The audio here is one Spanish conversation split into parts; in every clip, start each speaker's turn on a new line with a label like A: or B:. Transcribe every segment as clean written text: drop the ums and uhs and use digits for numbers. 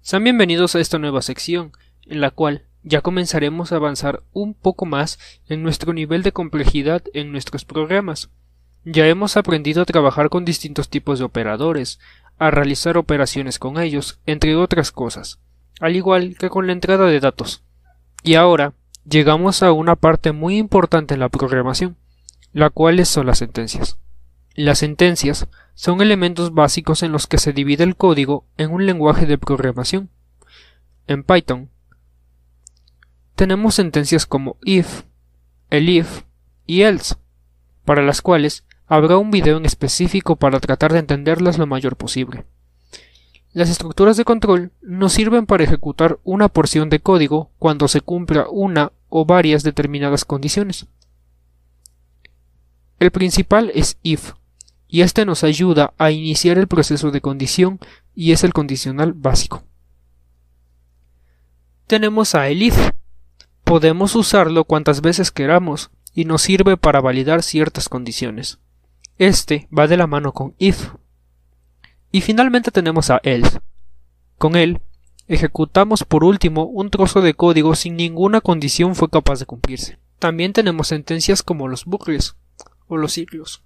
A: Sean bienvenidos a esta nueva sección, en la cual ya comenzaremos a avanzar un poco más en nuestro nivel de complejidad en nuestros programas. Ya hemos aprendido a trabajar con distintos tipos de operadores, a realizar operaciones con ellos, entre otras cosas, al igual que con la entrada de datos. Y ahora llegamos a una parte muy importante en la programación, la cual son las sentencias. Las sentencias son elementos básicos en los que se divide el código en un lenguaje de programación. En Python tenemos sentencias como if, elif y else, para las cuales habrá un video en específico para tratar de entenderlas lo mayor posible. Las estructuras de control nos sirven para ejecutar una porción de código cuando se cumpla una o varias determinadas condiciones. El principal es if, y este nos ayuda a iniciar el proceso de condición y es el condicional básico. Tenemos a elif. Podemos usarlo cuantas veces queramos y nos sirve para validar ciertas condiciones. Este va de la mano con if. Y finalmente tenemos a else. Con él ejecutamos por último un trozo de código sin ninguna condición fue capaz de cumplirse. También tenemos sentencias como los bucles o los ciclos.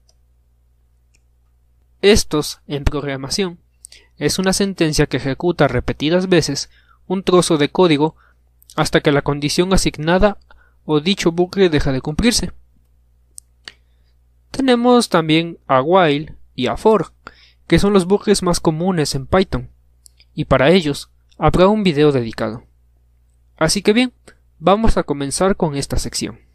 A: Estos, en programación, es una sentencia que ejecuta repetidas veces un trozo de código hasta que la condición asignada o dicho bucle deja de cumplirse. Tenemos también a while y a for, que son los bucles más comunes en Python, y para ellos habrá un video dedicado. Así que bien, vamos a comenzar con esta sección.